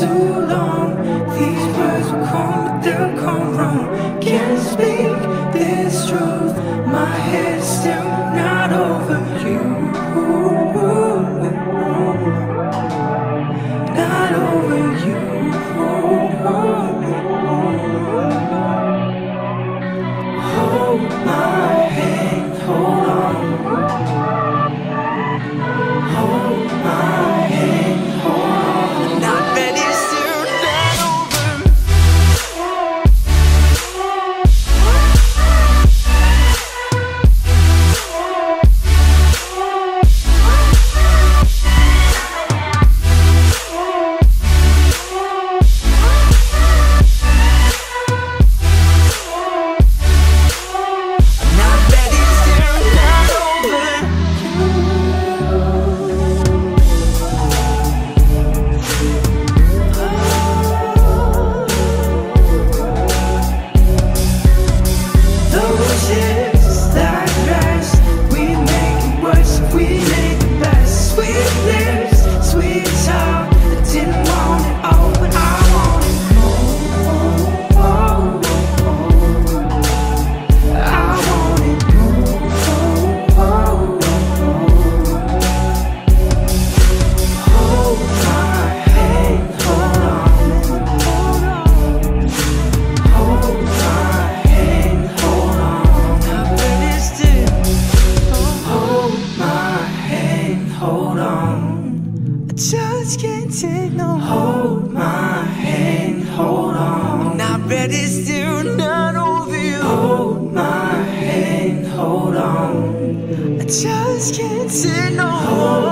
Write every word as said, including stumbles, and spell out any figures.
too long. These words will come, but they'll come wrong. Can't speak this truth. My head's still not over you. Not over you. Hold my hand, hold on. Hold my hand, hold on. Not ready soon, not over. Just can't take no. Hold my hand, hold on. I'm not ready, still not over you. Hold my hand, hold on. I just can't take no. Hold